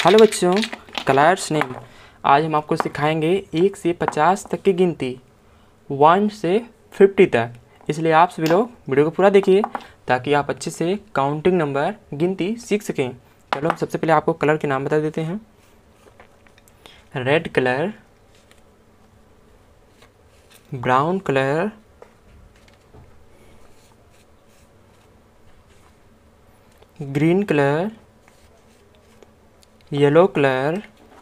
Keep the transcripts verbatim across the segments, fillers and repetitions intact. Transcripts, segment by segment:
Hello बच्चों, colours name. आज हम आपको सिखाएंगे एक से पचास तक की गिनती, वन से फिफ्टी तक। इसलिए आप सभी लोग वीडियो को पूरा देखिए ताकि आप अच्छे से काउंटिंग नंबर गिनती सीख सकें। चलो सबसे पहले आपको कलर के नाम बता देते हैं। Red colour, brown colour, green colour, yellow colour,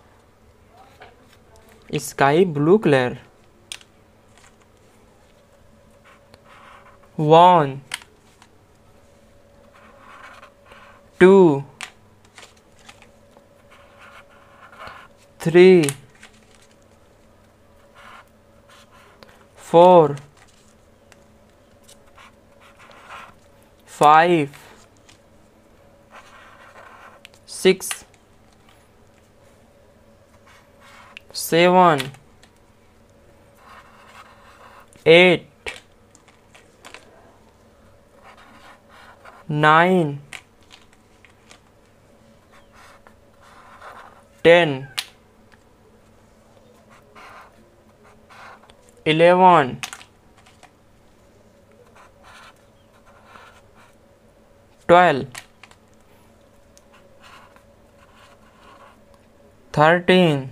sky blue colour. One, two, three, four, five, six, seven, eight, nine, ten, eleven, twelve, thirteen,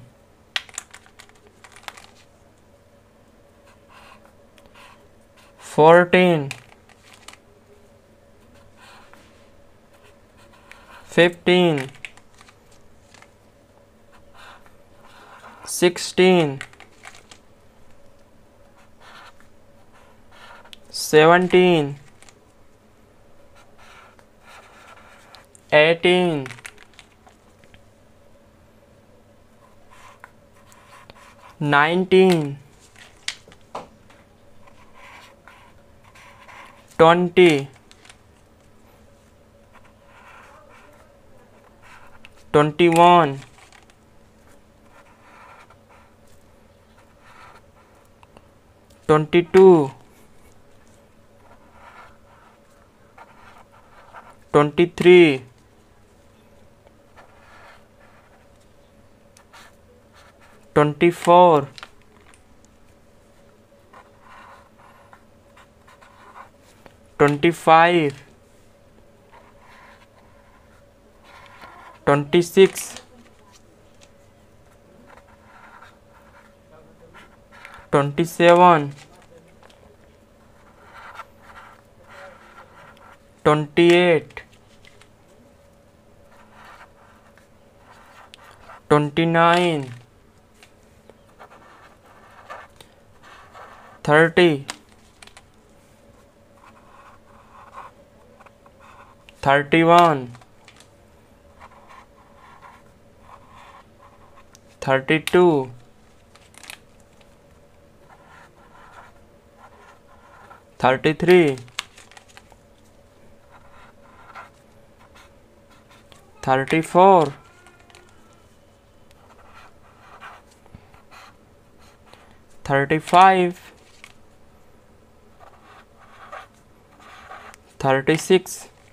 fourteen, fifteen, sixteen, seventeen, eighteen, nineteen, twenty, twenty one, twenty two, twenty three, twenty four, twenty five, twenty six, twenty seven, twenty eight, twenty nine, thirty, thirty one, thirty two, thirty three, thirty four, thirty five, thirty six,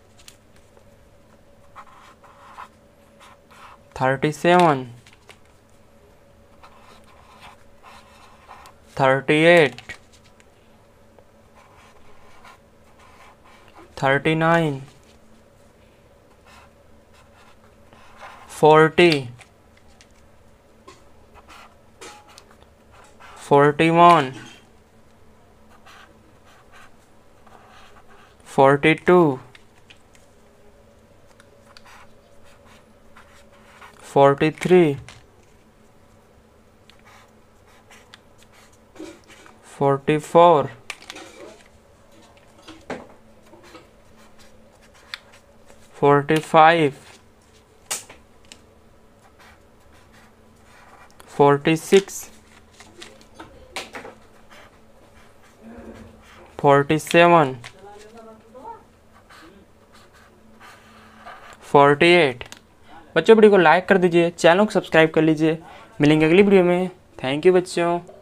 thirty seven, thirty eight, thirty nine, forty, forty one, forty two, forty three, forty four, forty five, forty six, forty seven, forty eight. बच्चों video को like कर दीजिए, channel को subscribe कर लीजिए। मिलेंगे अगली video में। थैंक यू बच्चों।